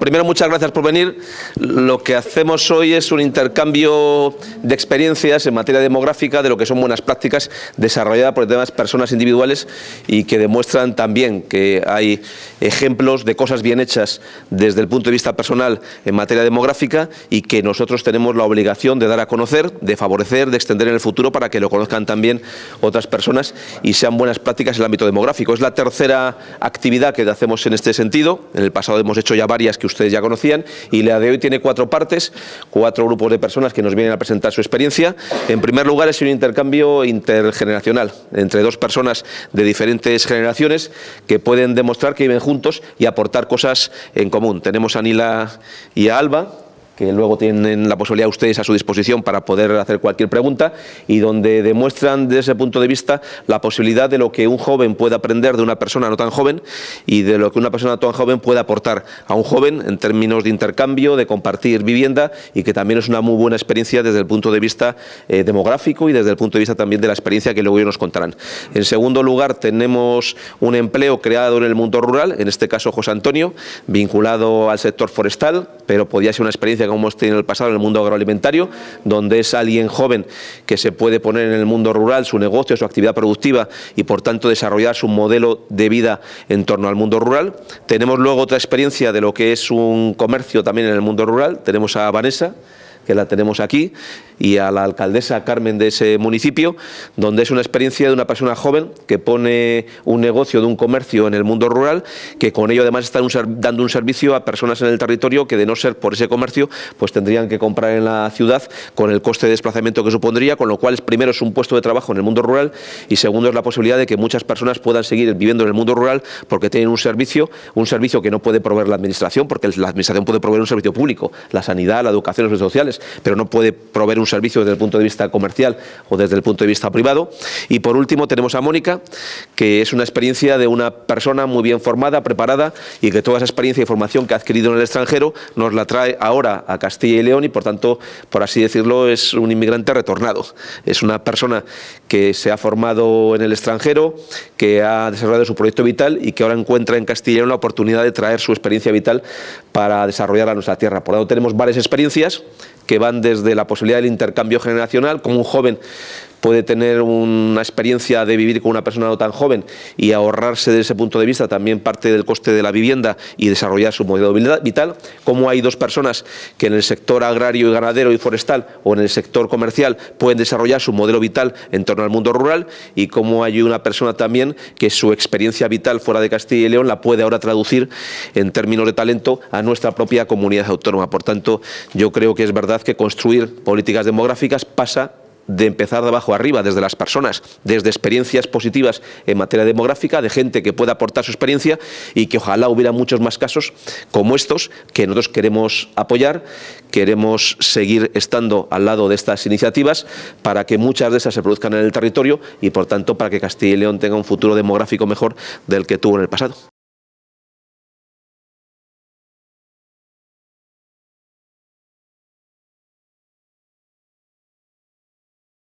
primero, muchas gracias por venir. Lo que hacemos hoy es un intercambio de experiencias en materia demográfica de lo que son buenas prácticas desarrolladas por demás personas individuales y que demuestran también que hay ejemplos de cosas bien hechas desde el punto de vista personal en materia demográfica y que nosotros tenemos la obligación de dar a conocer, de favorecer, de extender en el futuro para que lo conozcan también otras personas y sean buenas prácticas en el ámbito demográfico. Es la tercera actividad que hacemos en este sentido. En el pasado hemos hecho ya varias que ustedes ya conocían y la de hoy tiene 4 partes, 4 grupos de personas que nos vienen a presentar su experiencia. En primer lugar, es un intercambio intergeneracional entre 2 personas de diferentes generaciones que pueden demostrar que viven juntos y aportar cosas en común. Tenemos a Nila y a Alba, que luego tienen la posibilidad ustedes a su disposición para poder hacer cualquier pregunta y donde demuestran desde ese punto de vista la posibilidad de lo que un joven puede aprender de una persona no tan joven y de lo que una persona no tan joven puede aportar a un joven en términos de intercambio, de compartir vivienda y que también es una muy buena experiencia desde el punto de vista demográfico y desde el punto de vista también de la experiencia que luego ellos nos contarán. En segundo lugar, tenemos un empleo creado en el mundo rural, en este caso José Antonio, vinculado al sector forestal, pero podía ser una experiencia como hemos tenido en el pasado en el mundo agroalimentario, donde es alguien joven que se puede poner en el mundo rural su negocio, su actividad productiva y por tanto desarrollar su modelo de vida en torno al mundo rural. Tenemos luego otra experiencia de lo que es un comercio también en el mundo rural. Tenemos a Vanessa, que la tenemos aquí, y a la alcaldesa Carmen de ese municipio, donde es una experiencia de una persona joven que pone un negocio de un comercio en el mundo rural, que con ello además están dando un servicio a personas en el territorio que de no ser por ese comercio, pues tendrían que comprar en la ciudad con el coste de desplazamiento que supondría, con lo cual primero es un puesto de trabajo en el mundo rural y segundo es la posibilidad de que muchas personas puedan seguir viviendo en el mundo rural porque tienen un servicio que no puede proveer la administración, porque la administración puede proveer un servicio público, la sanidad, la educación, los servicios sociales, pero no puede proveer un servicio desde el punto de vista comercial o desde el punto de vista privado. Y por último tenemos a Mónica, que es una experiencia de una persona muy bien formada, preparada y que toda esa experiencia y formación que ha adquirido en el extranjero nos la trae ahora a Castilla y León y por tanto, por así decirlo, es un inmigrante retornado. Es una persona que se ha formado en el extranjero, que ha desarrollado su proyecto vital y que ahora encuentra en Castilla y León la oportunidad de traer su experiencia vital para desarrollarla a nuestra tierra. Por lo tanto, tenemos varias experiencias que van desde la posibilidad del intercambio generacional, como un joven puede tener una experiencia de vivir con una persona no tan joven y ahorrarse desde ese punto de vista también parte del coste de la vivienda y desarrollar su modelo vital, como hay 2 personas que en el sector agrario y ganadero y forestal o en el sector comercial pueden desarrollar su modelo vital en torno al mundo rural y como hay una persona también que su experiencia vital fuera de Castilla y León la puede ahora traducir en términos de talento a nuestra propia comunidad autónoma. Por tanto, yo creo que es verdad que construir políticas demográficas pasa de empezar de abajo arriba, desde las personas, desde experiencias positivas en materia demográfica, de gente que pueda aportar su experiencia y que ojalá hubiera muchos más casos como estos que nosotros queremos apoyar, queremos seguir estando al lado de estas iniciativas para que muchas de esas se produzcan en el territorio y por tanto para que Castilla y León tenga un futuro demográfico mejor del que tuvo en el pasado.